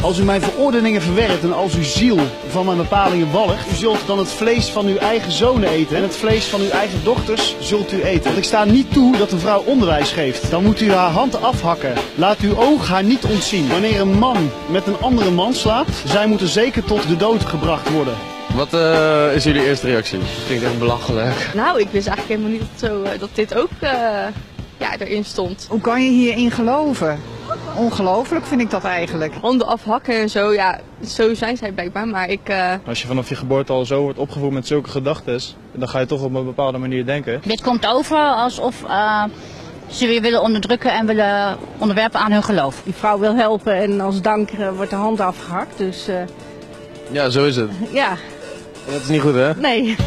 Als u mijn verordeningen verwerpt en als uw ziel van mijn bepalingen walgt, u zult dan het vlees van uw eigen zonen eten en het vlees van uw eigen dochters zult u eten. Want ik sta niet toe dat een vrouw onderwijs geeft. Dan moet u haar hand afhakken. Laat uw oog haar niet ontzien. Wanneer een man met een andere man slaapt, zij moeten zeker tot de dood gebracht worden. Wat is jullie eerste reactie? Klinkt echt belachelijk. Nou, ik wist eigenlijk helemaal niet dat dit ook erin stond. Hoe kan je hierin geloven? Ongelooflijk vind ik dat eigenlijk. Handen afhakken en zo, ja, zo zijn zij blijkbaar, maar ik... Als je vanaf je geboorte al zo wordt opgevoed met zulke gedachten, dan ga je toch op een bepaalde manier denken. Dit komt over alsof ze weer willen onderdrukken en willen onderwerpen aan hun geloof. Die vrouw wil helpen en als dank wordt de hand afgehakt, dus... Ja, zo is het. Ja. En dat is niet goed, hè? Nee.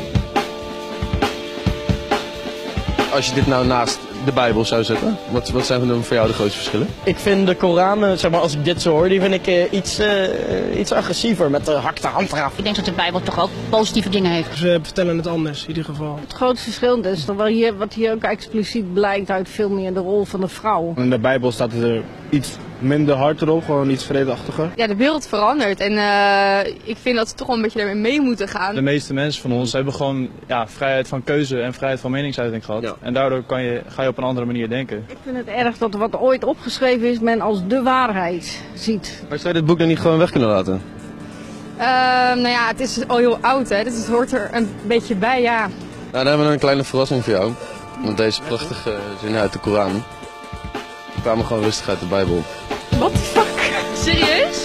Als je dit nou naast de Bijbel zou zetten, wat zijn dan voor jou de grootste verschillen? Ik vind de Koran, zeg maar, als ik dit zo hoor, die vind ik iets agressiever met de hak de hand eraf. Ik denk dat de Bijbel toch ook positieve dingen heeft. Ze vertellen het anders in ieder geval. Het grootste verschil is toch wel wat hier ook expliciet blijkt uit veel meer de rol van de vrouw. In de Bijbel staat er iets minder hard erop, gewoon iets vredeachtiger. Ja, de wereld verandert en ik vind dat we toch wel een beetje daarmee mee moeten gaan. De meeste mensen van ons hebben gewoon vrijheid van keuze en vrijheid van meningsuiting gehad. Ja. En daardoor ga je op een andere manier denken. Ik vind het erg dat wat ooit opgeschreven is, men als de waarheid ziet. Maar zou je dit boek dan niet gewoon weg kunnen laten? Nou ja, het is al heel oud, hè, dus het hoort er een beetje bij, ja. Nou, dan hebben we een kleine verrassing voor jou. Want deze prachtige zinnen uit de Koran kwamen gewoon rustig uit de Bijbel. What the fuck? Serieus?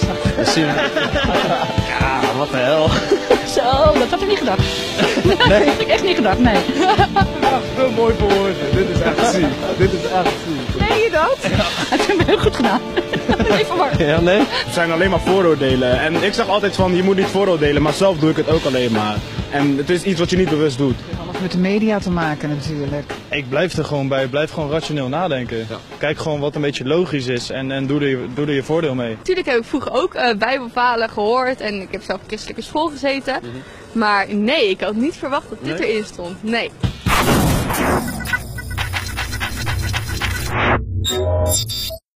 Ja, wat de hel. Zo, dat had ik niet gedacht. Nee. Dat had ik echt niet gedacht, nee. Veel mooi voor woorden. Dit is echt ziek. Dit is echt ziek. Meen je dat? Ja. Dat heb ik heel goed gedaan. Nee, verwacht. Ja, nee? Het zijn alleen maar vooroordelen. En ik zeg altijd van, je moet niet vooroordelen, maar zelf doe ik het ook alleen maar. En het is iets wat je niet bewust doet. Het heeft alles met de media te maken natuurlijk. Ik blijf er gewoon bij, blijf gewoon rationeel nadenken. Ja. Kijk gewoon wat een beetje logisch is en doe er je voordeel mee. Natuurlijk heb ik vroeger ook bijbelverhalen gehoord en ik heb zelf op christelijke school gezeten. Maar nee, ik had niet verwacht dat dit erin stond. Nee.